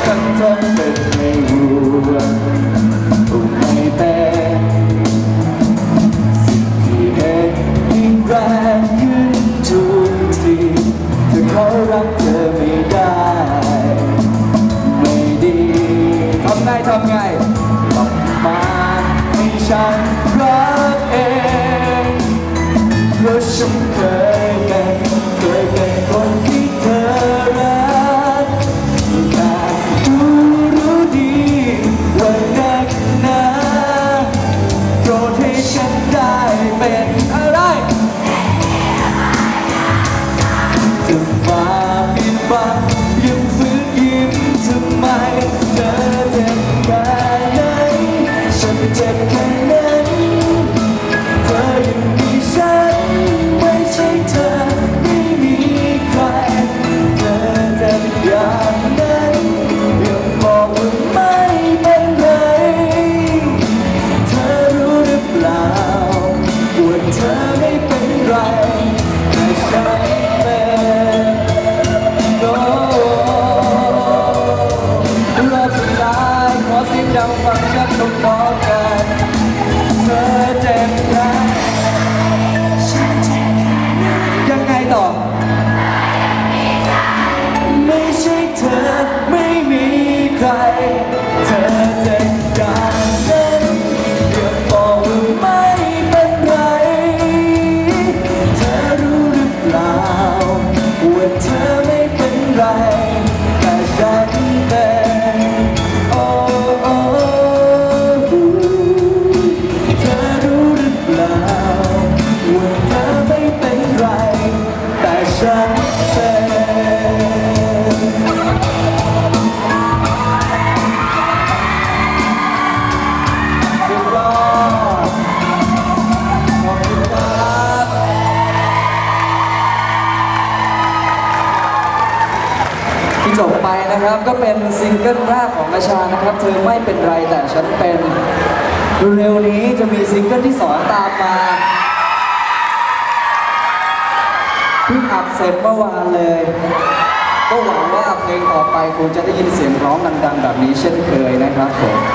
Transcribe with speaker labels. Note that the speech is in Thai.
Speaker 1: ฉันทำเป็นไม่รู้ไม่เป็นสิ่งที่เห็นยิ่งแรงขึ้นทุกทีถ้าเขารักเธอไม่ได้ไม่ดีทำไงต้องมาให้ฉันรักเองเพราะฉันเคยเป็นคนที่เธอรักแต่รู้ดีว่านักหนาโปรดให้ฉันได้เป็นอะไรจะมาปิดบังยังฝืนยิ้มทำไมเธอเจ็บแค่ไหนฉันเจ็บแค่นั้นเธอยังมีฉันไม่ใช่เธอไม่มีใครเธอเจ็บอย่างนั้นยังบอกว่าไม่เป็นไรเธอรู้หรือเปล่าว่าเธอไม่เป็นไรแต่ฉันเป็นรอบสุดท้ายขอเสียงดังฟังฉันต้องขอกันเธอเจ็บแค่ยังไงต่อไม่ใช่เธอไม่มีใครเธอเจ็บอย่างนั้นอย่าบอกว่าไม่เป็นไรเธอรู้หรือเปล่าว่าเธอไม่เป็นไรแต่ฉันเป็นโอ้เธอรู้หรือเปล่าว่าเธอไม่เป็นไรแต่ฉันเป็นสุดยอดขอบคุณครับที่จบไปนะครับก็เป็นซิงเกิลแรกของกระชานะครับเธอไม่เป็นไรแต่ฉันเป็นเร็วนี้จะมีซิงเกิลที่2ตามมาเพิ่งอัดเสร็จเมื่อวานเลยก็หวังว่าเพลงต่อไปคุณจะได้ยินเสียงร้องดังๆแบบนี้เช่นเคยนะครับผม